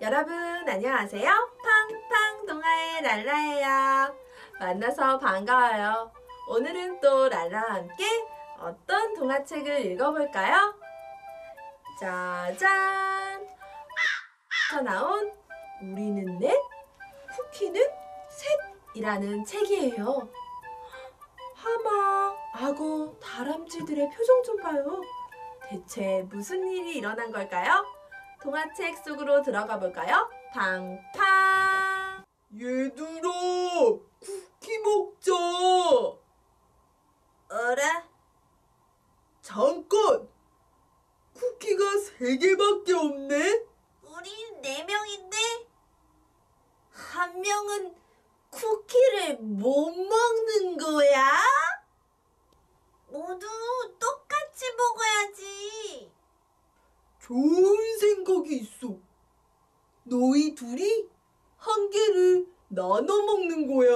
여러분 안녕하세요. 팡팡 동아의 랄라예요. 만나서 반가워요. 오늘은 또 랄라와 함께 어떤 동화책을 읽어볼까요? 짜잔! 나온 우리는 넷, 쿠키는 셋이라는 책이에요. 하마, 악어, 다람쥐들의 표정 좀 봐요. 대체 무슨 일이 일어난 걸까요? 동화책 속으로 들어가 볼까요? 팡팡! 얘들아, 쿠키 먹자. 어라? 잠깐, 쿠키가 3개밖에 없네. 우린 4명인데 한 명은 쿠키를 못 먹는 거야? 모두 똑같이 먹어야지. 좋은 생각이 있어. 너희 둘이 한 개를 나눠 먹는 거야.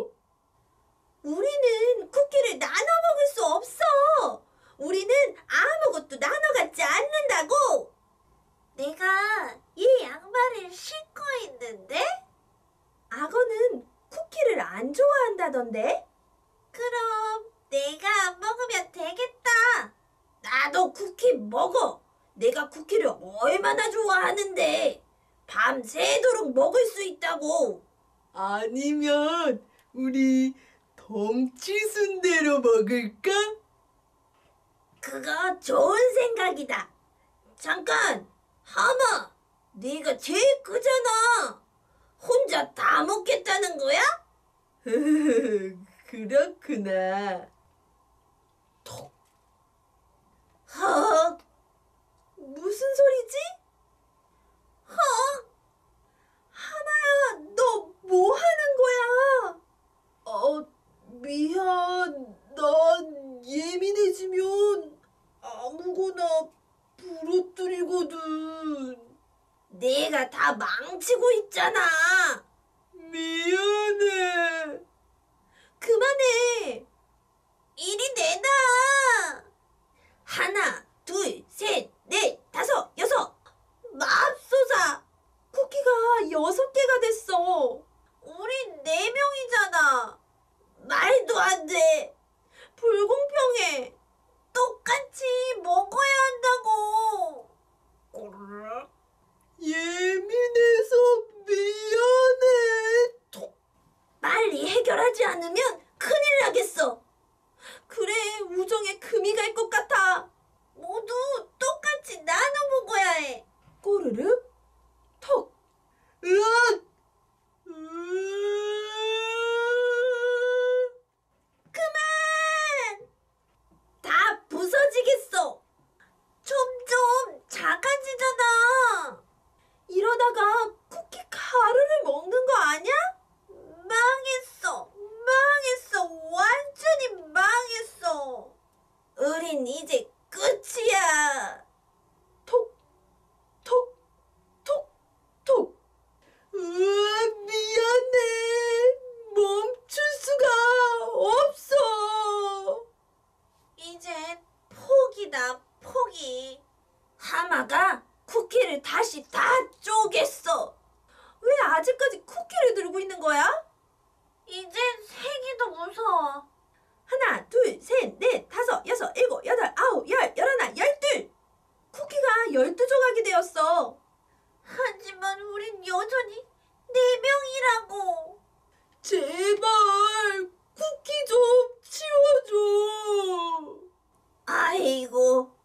우리는 쿠키를 나눠 먹을 수 없어. 우리는 아무것도 나눠 갖지 않는다고. 내가 이 양말을 신고 있는데? 악어는 쿠키를 안 좋아한다던데? 그럼 내가 안 먹으면 되겠다. 나도 쿠키 먹어. 내가 쿠키를 얼마나 좋아하는데 밤새도록 먹을 수 있다고. 아니면 우리 덩치 순대로 먹을까? 그거 좋은 생각이다. 잠깐, 하마, 네가 제일 크잖아. 혼자 다 먹겠다는 거야? 그렇구나. 헉, 무슨 소리지? 헉, 하마야, 너 뭐 하는 거야? 미안. 난 예민해지면 아무거나 부러뜨리거든. 내가 다 망치고 있잖아. 미안해. 그만해. 이리 내놔. 하나, 둘, 셋, 넷, 다섯, 여섯. 맙소사. 쿠키가 6개가 됐어. 우린 4명이잖아. 말도 안 돼. 불공평해. 똑같이 먹어야 한다고. 꼬르륵. 예민해서 미안해. 빨리 해결하지 않으면 큰일 나겠어. 그래, 우정에 금이 갈 것 같아. 모두 똑같이 나눠 먹어야 해. 꼬르륵, 톡. 으악! 그만! 다 부서지겠어. 점점 작아지잖아. 이러다가 쿠키 가루를 먹는 거 아니야? 망했어. 완전히 망했어. 우린 이제 끝이야. 톡, 톡, 톡, 톡. 으악, 미안해. 멈출 수가 없어. 이제 포기다, 포기. 하마가 쿠키를 다시 다 쪼갰어. 왜 아직까지 쿠키를 들고 있는 거야? 이제 세기도 무서워. 하나, 둘, 셋, 넷, 다섯, 여섯, 일곱, 여덟, 아홉, 열, 열하나, 12. 쿠키가 12조각이 되었어. 하지만 우린 여전히 4명이라고. 제발 쿠키 좀 치워줘. 아이고.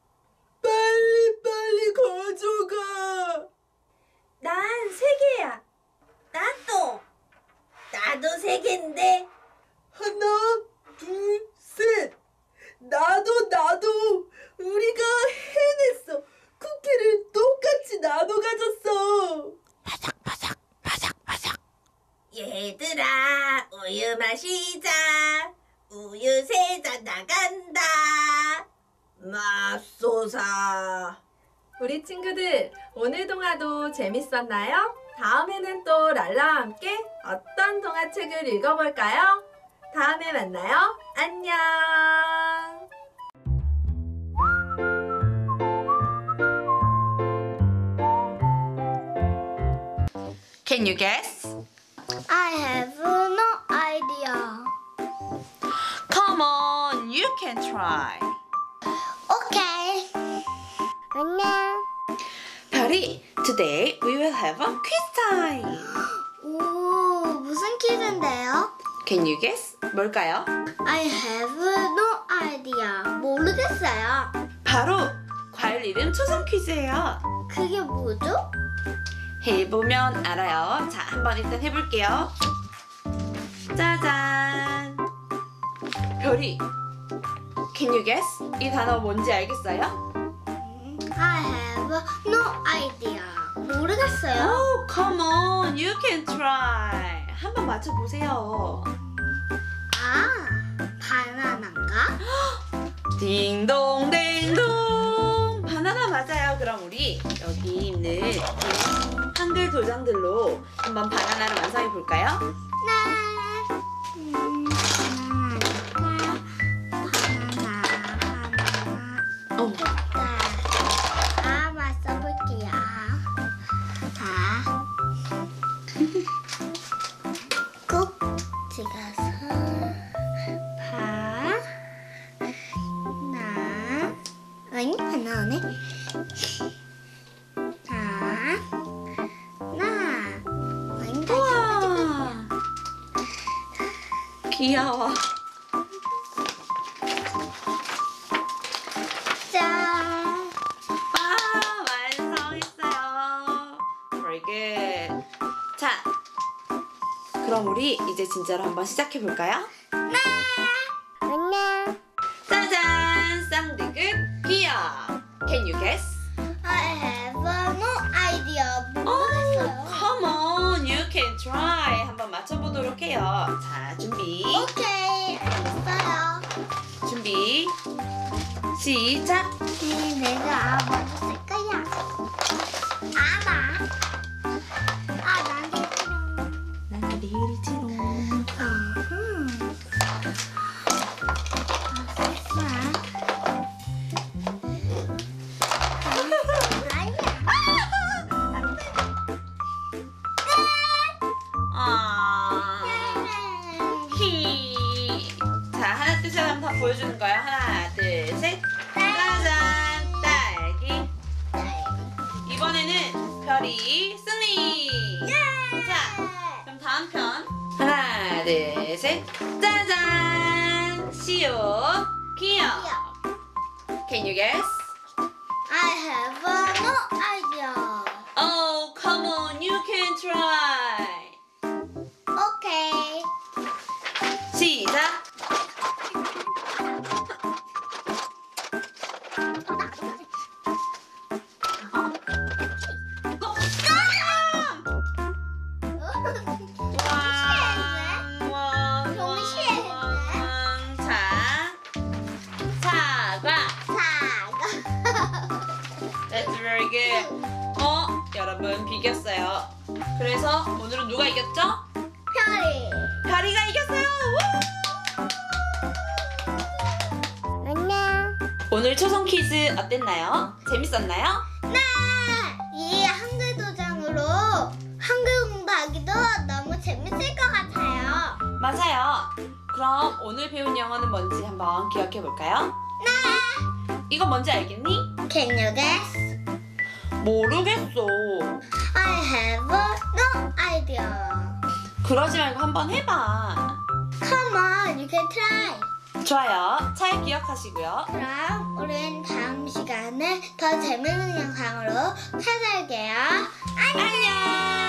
빨리 가져가. 난 3개야. 나도 3개인데. 하나, 둘, 셋. 나도. 우리가 해냈어. 쿠키를 똑같이 나눠 가졌어. 얘들아, 우유 마시자. 우유 3잔 나간다. 맙소사. 우리 친구들, 오늘 동화도 재밌었나요? 다음에는 또 랄라와 함께 어떤 동화책을 읽어볼까요? 다음에 만나요. 안녕. Can you guess? I have no idea. Come on, you can try. Okay. 안녕. 별이, today we will have a quiz time. 오, 무슨 퀴즈인데요? Can you guess? 뭘까요? I have no idea. 모르겠어요. 바로 과일 이름 초성 퀴즈예요. 그게 뭐죠? 해보면 알아요. 자, 한번 일단 해볼게요. 짜잔. 별이, Can you guess? 이 단어 뭔지 알겠어요? I have no idea. 모르겠어요. Oh, come on, you can try. 한번 맞춰보세요. 아, 바나나인가? 딩동댕동. 바나나 맞아요. 그럼 우리 여기 있는 이 한글 도장들로 한번 바나나를 완성해 볼까요? 네. 바나나. 어. 아, 맞춰볼게요. 아. 꾹 찍어서 아니, 안 나오네. 우와. 귀여워. 짠. 완성했어요. Very good. 자, 그럼 우리 이제 진짜로 한번 시작해 볼까요? 안녕. 짜잔, 쌍디귿 귀여. Can you guess? I have no idea. Oh, 모르겠어요. come on, you can try. 한번 맞춰보도록 해요. 자, 준비, 오케이, 알겠어요. 준비, 시작. 내가 먼저 쓸 거야. 아마. 아, 나한테 싫어. 난 리리지롱. 자, 하나, 둘, 셋 하면 다 보여주는 거예요. 하나, 둘, 셋. 짜잔, 딸기. 이번에는 별이 승리. 자, 그럼 다음 편. 하나, 둘, 셋. 짜잔, 시오, 귀여. Can you guess? I have no idea. Oh, come on, you can try. Okay. 시작. 동시에 했네. 자, 사과. 사과. That's very good. 여러분 비겼어요. 그래서 오늘은 누가 이겼죠? 별이. 별이가 이겼어요. 안녕. 오늘 초성 퀴즈 어땠나요? 재밌었나요? 네. 이 한글 도장으로 한글 공부하기도 너무 재밌을 것 같아요. 맞아요. 그럼 오늘 배운 영어는 뭔지 한번 기억해 볼까요? 네. 이거 뭔지 알겠니? Can you guess? 모르겠어. I have no idea. 그러지 말고 한번 해봐. Come on, you can try. 좋아요. 잘 기억하시고요. 그럼 우린 다음 시간에 더 재밌는 영상으로 찾아올게요. 안녕.